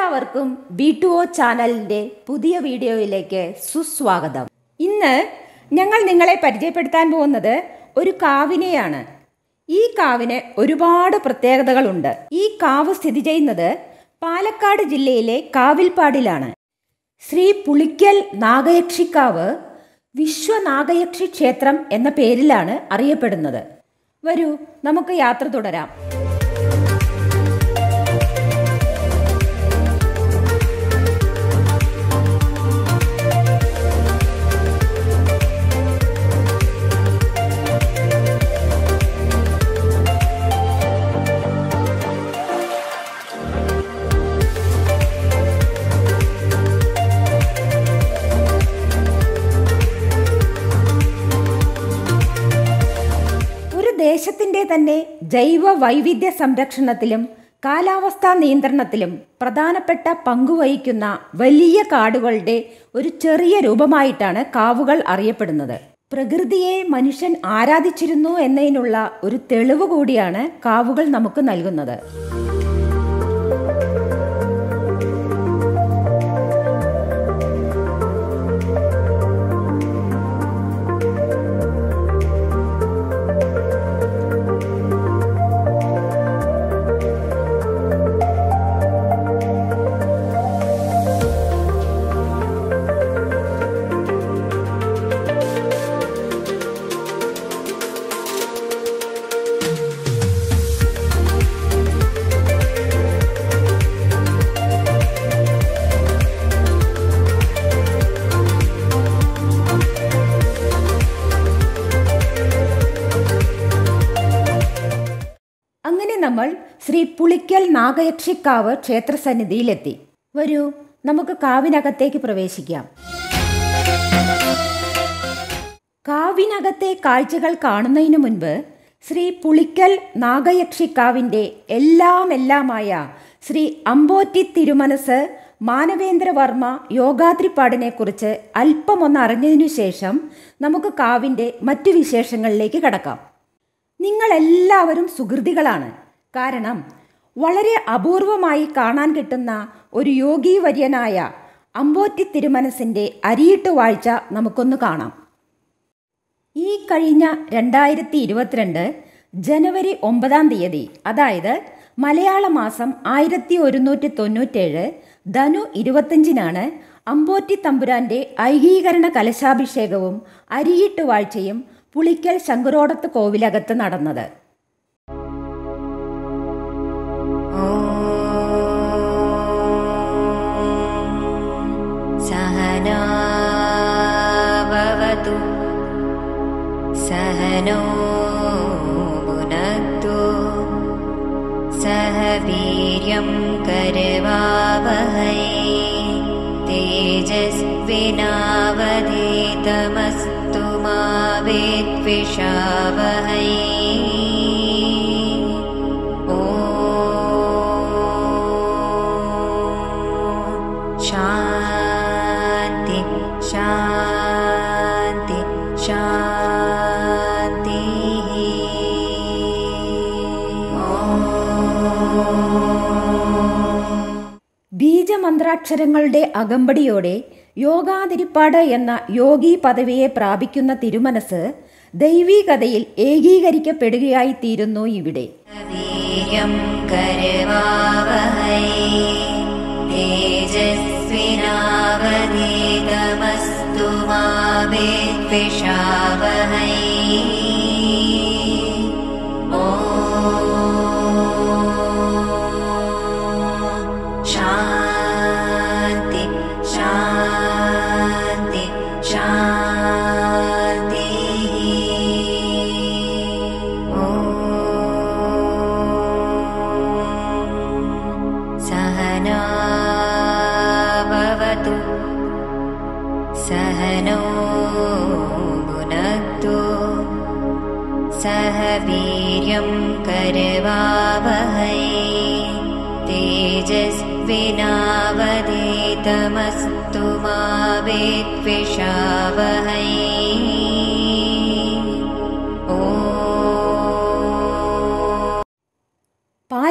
എല്ലാവർക്കും B2O ചാനലിൻ്റെ പുതിയ വീഡിയോയിലേക്ക് സുസ്വാഗതം. ഇന്ന് ഞങ്ങൾ നിങ്ങളെ പരിചയപ്പെടുത്താൻ പോകുന്നത് ഒരു കാവിനെയാണ്. ഈ കാവിന് ഒരുപാട് പ്രത്യേകതകളുണ്ട്. ഈ കാവ് സ്ഥിതി ചെയ്യുന്നത് പാലക്കാട് ജില്ലയിലെ കാവിൽപ്പാടിലാണ്. ശ്രീ പുളിക്കൽ നാഗയക്ഷിക്കാവ് വിശ്വനാഗയക്ഷി ക്ഷേത്രം എന്ന പേരിലാണ് അറിയപ്പെടുന്നത്. വരൂ, നമുക്ക് യാത്ര തുടരാം. ദേശത്തിൻ്റെ തന്നെ ജൈവ വൈവിധ്യ സംരക്ഷണത്തിലും കാലാവസ്ഥാ നിയന്ത്രണത്തിലും പ്രധാനപ്പെട്ട പങ്കുവഹിക്കുന്ന വലിയ കാടുകളുടെ ഒരു ചെറിയ രൂപമായിട്ടാണ് കാവുകൾ അറിയപ്പെടുന്നത്. പ്രകൃതിയെ മനുഷ്യൻ ആരാധിച്ചിരുന്നു എന്നതിനുള്ള ഒരു തെളിവ് കൂടിയാണ് കാവുകൾ നമുക്ക് നൽകുന്നത്. അങ്ങനെ നമ്മൾ ശ്രീ പുളിക്കൽ നാഗയക്ഷിക്കാവ് ക്ഷേത്രസന്നിധിയിലെത്തി. വരൂ, നമുക്ക് കാവിനകത്തേക്ക് പ്രവേശിക്കാം. കാവിനകത്തെ കാഴ്ചകൾ കാണുന്നതിന് മുൻപ് ശ്രീ പുളിക്കൽ നാഗയക്ഷിക്കാവിൻ്റെ എല്ലാമായ ശ്രീ അമ്പോറ്റി തിരുമനസ് മാനവേന്ദ്രവർമ്മ യോഗാദ്രിപ്പാടിനെ കുറിച്ച് അല്പമൊന്ന് അറിഞ്ഞതിനു ശേഷം നമുക്ക് കാവിൻ്റെ മറ്റു വിശേഷങ്ങളിലേക്ക് കടക്കാം. നിങ്ങളെല്ലാവരും സുഹൃതികളാണ്. കാരണം വളരെ അപൂർവമായി കാണാൻ കിട്ടുന്ന ഒരു യോഗീവര്യനായ അമ്പോറ്റി തിരുമനസിൻ്റെ അരിയിട്ട് വാഴ്ച നമുക്കൊന്ന് കാണാം. ഈ കഴിഞ്ഞ 2022 ജനുവരി 9 അതായത് മലയാള മാസം 1197 ധനു 25 അമ്പോറ്റി തമ്പുരാൻ്റെ ഐകീകരണ കലശാഭിഷേകവും അരിയിട്ട് വാഴ്ചയും പുളിക്കൽ ശങ്കരോടത്ത് കോവിലകത്ത് നടന്നത്. സഹനാ ഭവതു സഹനോ ഭുനക്തു സഹ വീര്യം കരവാവഹൈ തേജസ്വിനാവധീതമസ്തു മാ വിദ്വിഷാവഹൈ. ശാന്തി ശാന്തി ശാന്തി. ബീജമന്ത്രാക്ഷരങ്ങളുടെ അകമ്പടിയോടെ യോഗാതിരിപ്പാട് എന്ന യോഗി പദവിയെ പ്രാപിക്കുന്ന തിരുമനസ് ദൈവീകതയിൽ ഏകീകരിക്കപ്പെടുകയായി തീരുന്നു ഇവിടെ. വീര്യം കരവാവഹൈ തേജസ്വിനാവധീതമസ്തു മാ വിദ്വിഷാവഹൈ. ശാന്തി ശാന്തി ശാന്തി. സഹനാ ഭവതു സഹനോ ഭുനക്തു സഹ വീര്യം കരവാവഹൈ തേജസ്വിനാവധീതമസ്തു മാ വിദ്വിഷാവഹൈ.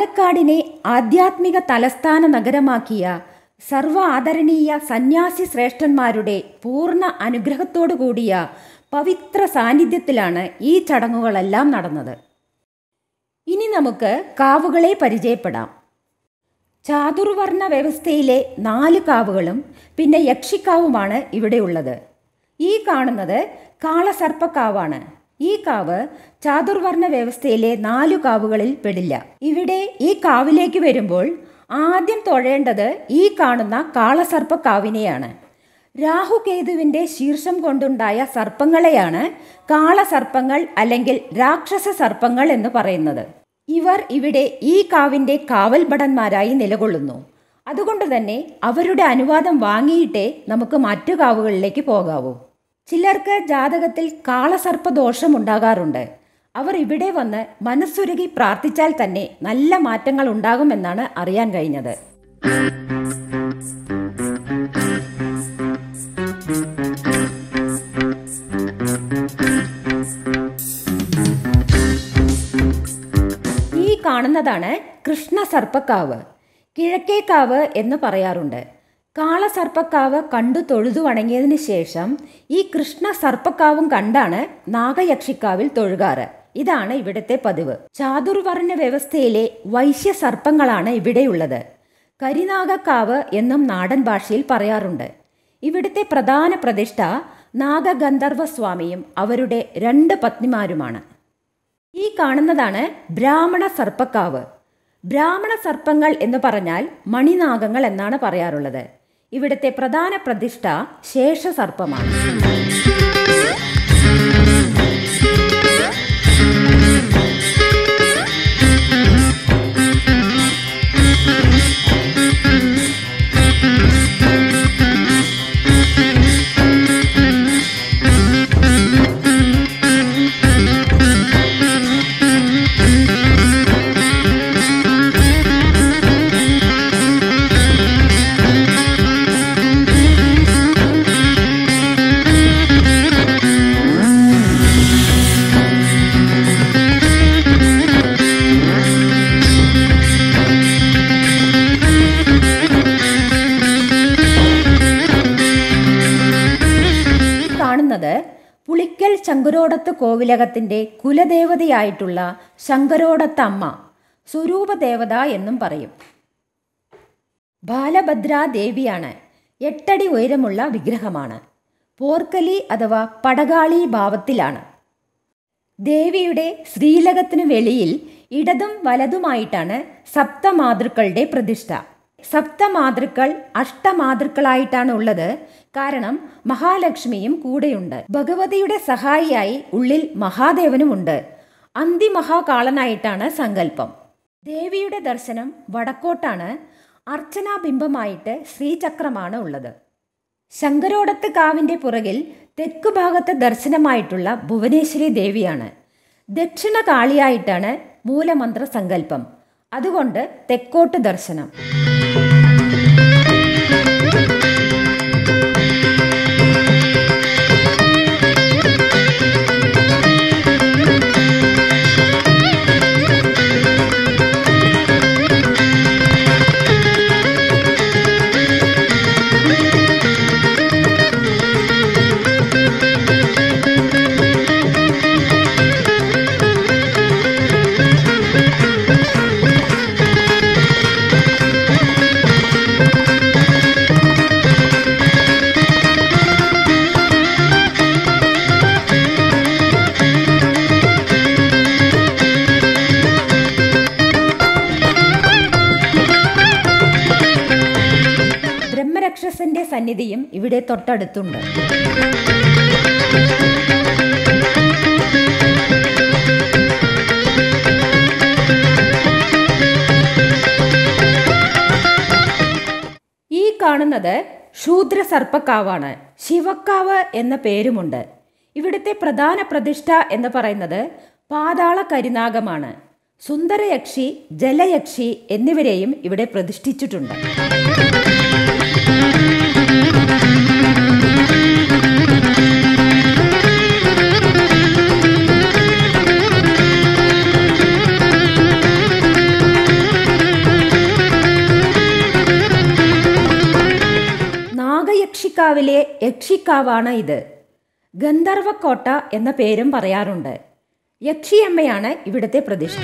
പാലക്കാടിനെ ആധ്യാത്മിക തലസ്ഥാന നഗരമാക്കിയ സർവ ആദരണീയ സന്യാസി ശ്രേഷ്ഠന്മാരുടെ പൂർണ്ണ അനുഗ്രഹത്തോടു കൂടിയ പവിത്ര സാന്നിധ്യത്തിലാണ് ഈ ചടങ്ങുകളെല്ലാം നടന്നത്. ഇനി നമുക്ക് കാവുകളെ പരിചയപ്പെടാം. ചാതുർവർണ്ണ വ്യവസ്ഥയിലെ 4 കാവുകളും പിന്നെ യക്ഷിക്കാവുമാണ് ഇവിടെയുള്ളത്. ഈ കാണുന്നത് കാളസർപ്പക്കാവാണ്. ഈ കാവ് ചാതുർവർണ്ണ വ്യവസ്ഥയിലെ 4 കാവുകളിൽ പെടില്ല. ഇവിടെ ഈ കാവിലേക്ക് വരുമ്പോൾ ആദ്യം തൊഴേണ്ടത് ഈ കാണുന്ന കാളസർപ്പക്കാവിനെയാണ്. രാഹുകേതുവിൻ്റെ ശീർഷം കൊണ്ടുണ്ടായ സർപ്പങ്ങളെയാണ് കാളസർപ്പങ്ങൾ അല്ലെങ്കിൽ രാക്ഷസ സർപ്പങ്ങൾ എന്ന് പറയുന്നത്. ഇവർ ഇവിടെ ഈ കാവിൻ്റെ കാവൽ ഭടന്മാരായി നിലകൊള്ളുന്നു. അതുകൊണ്ട് തന്നെ അവരുടെ അനുവാദം വാങ്ങിയിട്ടേ നമുക്ക് മറ്റു കാവുകളിലേക്ക് പോകാവൂ. ചിലർക്ക് ജാതകത്തിൽ കാളസർപ്പ ദോഷം ഉണ്ടാകാറുണ്ട്. അവർ ഇവിടെ വന്ന് മനസ്സുരുകി പ്രാർത്ഥിച്ചാൽ തന്നെ നല്ല മാറ്റങ്ങൾ ഉണ്ടാകുമെന്നാണ് അറിയാൻ കഴിഞ്ഞത്. ഈ കാണുന്നതാണ് കൃഷ്ണസർപ്പക്കാവ്. കിഴക്കേക്കാവ് എന്ന് പറയാറുണ്ട്. കാളസർപ്പക്കാവ് കണ്ടു തൊഴുതു വണങ്ങിയതിന് ശേഷം ഈ കൃഷ്ണ സർപ്പക്കാവും കണ്ടാണ് നാഗയക്ഷിക്കാവിൽ തൊഴുകാറ്. ഇതാണ് ഇവിടുത്തെ പതിവ്. ചാതുർവർണ്ണ വ്യവസ്ഥയിലെ വൈശ്യ സർപ്പങ്ങളാണ് ഇവിടെയുള്ളത്. കരിനാഗക്കാവ് എന്നും നാടൻ ഭാഷയിൽ പറയാറുണ്ട്. ഇവിടുത്തെ പ്രധാന പ്രതിഷ്ഠ നാഗഗന്ധർവസ്വാമിയും അവരുടെ 2 പത്നിമാരുമാണ്. ഈ കാണുന്നതാണ് ബ്രാഹ്മണ സർപ്പക്കാവ്. ബ്രാഹ്മണ സർപ്പങ്ങൾ എന്ന് പറഞ്ഞാൽ മണിനാഗങ്ങൾ എന്നാണ് പറയാറുള്ളത്. ഇവിടുത്തെ പ്രധാന പ്രതിഷ്ഠ ശേഷസർപ്പമാണ്. പുളിക്കൽ ശങ്കരോടത്ത് കോവിലകത്തിൻ്റെ കുലദേവതയായിട്ടുള്ള ശങ്കരോടത്ത് അമ്മ, സ്വരൂപദേവത എന്നും പറയും. ബാലഭദ്രാ ദേവിയാണ്. 8 അടി ഉയരമുള്ള വിഗ്രഹമാണ്. പോർക്കലി അഥവാ പടകാളി ഭാവത്തിലാണ്. ദേവിയുടെ ശ്രീലകത്തിനു വെളിയിൽ ഇടതും വലതുമായിട്ടാണ് സപ്തമാതൃക്കളുടെ പ്രതിഷ്ഠ. സപ്തമാതൃക്കൾ അഷ്ടമാതൃക്കളായിട്ടാണ് ഉള്ളത്. കാരണം മഹാലക്ഷ്മിയും കൂടെയുണ്ട്. ഭഗവതിയുടെ സഹായിയായി ഉള്ളിൽ മഹാദേവനുമുണ്ട്. അന്തിമഹാകാളനായിട്ടാണ് സങ്കല്പം. ദേവിയുടെ ദർശനം വടക്കോട്ടാണ്. അർച്ചനാബിംബമായിട്ട് ശ്രീചക്രമാണ് ഉള്ളത്. ശങ്കരോടത്ത് കാവിൻ്റെ പുറകിൽ തെക്കു ഭാഗത്തെ ദർശനമായിട്ടുള്ള ഭുവനേശ്വരി ദേവിയാണ്. ദക്ഷിണ കാളിയായിട്ടാണ് മൂലമന്ത്ര സങ്കല്പം. അതുകൊണ്ട് തെക്കോട്ട് ദർശനം. ബ്രഹ്മരക്ഷസന്റെ സന്നിധിയും ഇവിടെ തൊട്ടടുത്തുണ്ട്. ഈ കാണുന്നത് ശൂദ്രസർപ്പക്കാവാണ്. ശിവക്കാവ് എന്ന പേരുമുണ്ട്. ഇവിടുത്തെ പ്രധാന പ്രതിഷ്ഠ എന്ന് പറയുന്നത് പാതാള കരിനാഗമാണ്. സുന്ദരയക്ഷി, ജലയക്ഷി എന്നിവരെയും ഇവിടെ പ്രതിഷ്ഠിച്ചിട്ടുണ്ട്. നാഗയക്ഷിക്കാവിലെ യക്ഷിക്കാവാണ് ഇത്. ഗന്ധർവക്കോട്ട എന്ന പേരും പറയാറുണ്ട്. യക്ഷിയമ്മയാണ് ഇവിടുത്തെ പ്രതിഷ്ഠ.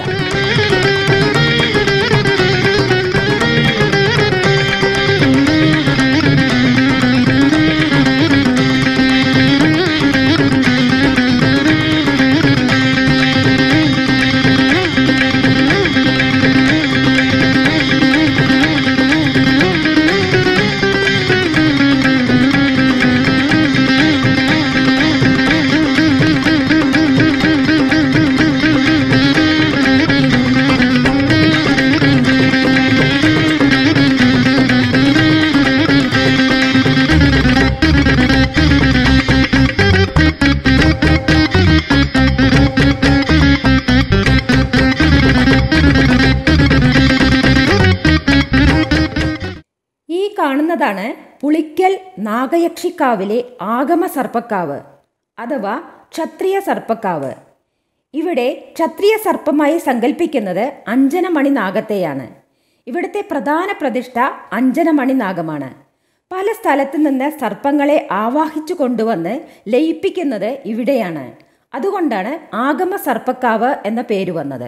കാണുന്നതാണ് പുളിക്കൽ നാഗയക്ഷിക്കാവിലെ ആഗമ സർപ്പക്കാവ് അഥവാ ക്ഷത്രിയ സർപ്പക്കാവ്. ഇവിടെ ക്ഷത്രിയ സർപ്പമായി സങ്കല്പിക്കുന്നത് അഞ്ജനമണി നാഗത്തെയാണ്. ഇവിടുത്തെ പ്രധാന പ്രതിഷ്ഠ അഞ്ജനമണി നാഗമാണ്. പല സ്ഥലത്തു നിന്ന് സർപ്പങ്ങളെ ആവാഹിച്ചു കൊണ്ടുവന്ന് ലയിപ്പിക്കുന്നത് ഇവിടെയാണ്. അതുകൊണ്ടാണ് ആഗമ സർപ്പക്കാവ് എന്ന പേര് വന്നത്.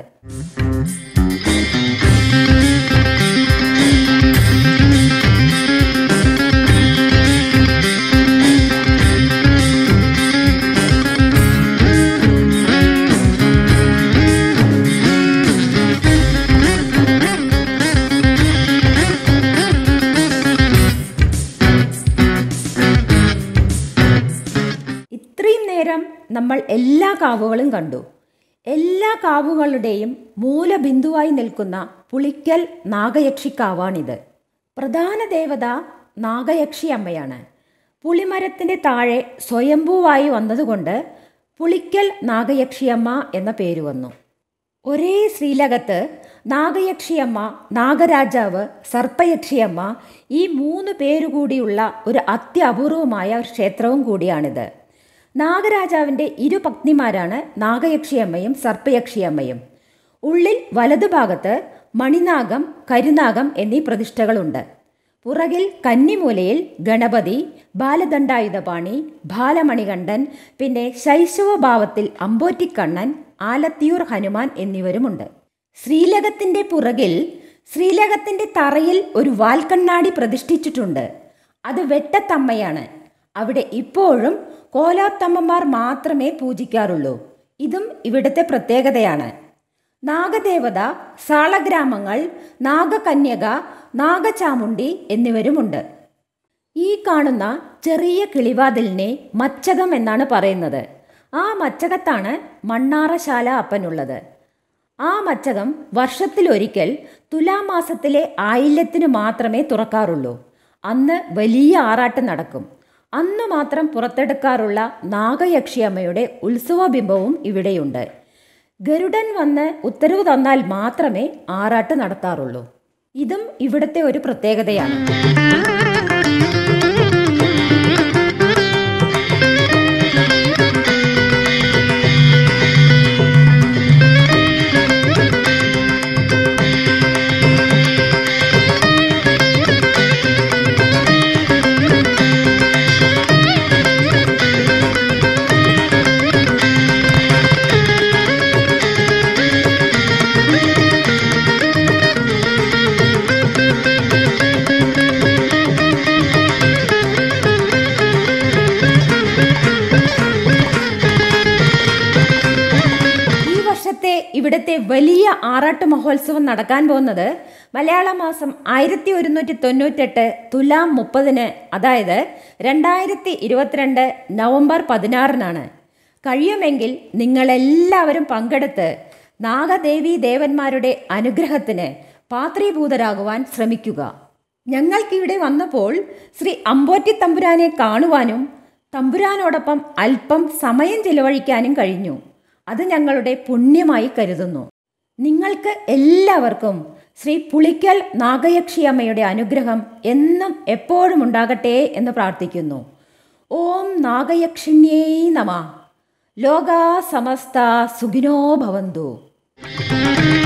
നമ്മൾ എല്ലാ കാവുകളും കണ്ടു. എല്ലാ കാവുകളുടെയും മൂലബിന്ദുവായി നിൽക്കുന്ന പുളിക്കൽ നാഗയക്ഷിക്കാവാണിത്. പ്രധാന ദേവത നാഗയക്ഷി അമ്മയാണ്. പുളിമരത്തിൻ്റെ താഴെ സ്വയംഭൂവായി വന്നതുകൊണ്ട് പുളിക്കൽ നാഗയക്ഷിയമ്മ എന്ന പേര് വന്നു. ഒരേ ശ്രീലകത്ത് നാഗയക്ഷിയമ്മ, നാഗരാജാവ്, സർപ്പയക്ഷിയമ്മ ഈ 3 പേരുകൂടിയുള്ള ഒരു അത്യപൂർവമായ ക്ഷേത്രവും കൂടിയാണിത്. നാഗരാജാവിൻ്റെ 2 പത്നിമാരാണ് നാഗയക്ഷിയമ്മയും സർപ്പയക്ഷിയമ്മയും. ഉള്ളിൽ വലതുഭാഗത്ത് മണിനാഗം, കരുനാഗം എന്നീ പ്രതിഷ്ഠകളുണ്ട്. പുറകിൽ കന്നിമൂലയിൽ ഗണപതി, ബാലദണ്ഡായുധപാണി, ബാലമണികണ്ഠൻ, പിന്നെ ശൈശവഭാവത്തിൽ അമ്പോറ്റിക്കണ്ണൻ, ആലത്തിയൂർ ഹനുമാൻ എന്നിവരുമുണ്ട്. ശ്രീലകത്തിൻ്റെ പുറകിൽ ശ്രീലകത്തിൻ്റെ തറയിൽ ഒരു വാൽക്കണ്ണാടി പ്രതിഷ്ഠിച്ചിട്ടുണ്ട്. അത് വെട്ടത്തമ്മയാണ്. അവിടെ ഇപ്പോഴും കോലാത്തമ്മമാർ മാത്രമേ പൂജിക്കാറുള്ളൂ. ഇതും ഇവിടുത്തെ പ്രത്യേകതയാണ്. നാഗദേവത, സാളഗ്രാമങ്ങൾ, നാഗകന്യക, നാഗചാമുണ്ടി എന്നിവരുമുണ്ട്. ഈ കാണുന്ന ചെറിയ കിളിവാതിലിനെ മച്ചകം എന്നാണ് പറയുന്നത്. ആ മച്ചകത്താണ് മണ്ണാറശാല അപ്പനുള്ളത്. ആ മച്ചകം വർഷത്തിലൊരിക്കൽ തുലാമാസത്തിലെ ആയില്യത്തിന് മാത്രമേ തുറക്കാറുള്ളൂ. അന്ന് വലിയ ആറാട്ട് നടക്കും. അന്ന് മാത്രം പുറത്തെടുക്കാറുള്ള നാഗയക്ഷിയമ്മയുടെ ഉത്സവബിംബവും ഇവിടെയുണ്ട്. ഗരുഡൻ വന്ന് ഉത്തരവ് തന്നാൽ മാത്രമേ ആറാട്ട് നടത്താറുള്ളൂ. ഇതും ഇവിടുത്തെ ഒരു പ്രത്യേകതയാണ്. ഇവിടുത്തെ വലിയ ആറാട്ട് മഹോത്സവം നടക്കാൻ പോകുന്നത് മലയാള മാസം 1198 തുലാം 30 അതായത് 2022 നവംബർ 16 കഴിയുമെങ്കിൽ നിങ്ങളെല്ലാവരും പങ്കെടുത്ത് നാഗദേവീ ദേവന്മാരുടെ അനുഗ്രഹത്തിന് പാത്രീഭൂതരാകുവാൻ ശ്രമിക്കുക. ഞങ്ങൾക്കിവിടെ വന്നപ്പോൾ ശ്രീ അമ്പോറ്റി തമ്പുരാനെ കാണുവാനും തമ്പുരാനോടൊപ്പം അല്പം സമയം ചിലവഴിക്കാനും കഴിഞ്ഞു. അത് ഞങ്ങളുടെ പുണ്യമായി കരുതുന്നു. നിങ്ങൾക്ക് എല്ലാവർക്കും ശ്രീ പുളിക്കൽ നാഗയക്ഷിയമ്മയുടെ അനുഗ്രഹം എന്നും എപ്പോഴും ഉണ്ടാകട്ടെ എന്ന് പ്രാർത്ഥിക്കുന്നു. ഓം നാഗയക്ഷിണ്യേ നമഃ. ലോകാ സമസ്ത സുഖിനോ ഭവന്തു.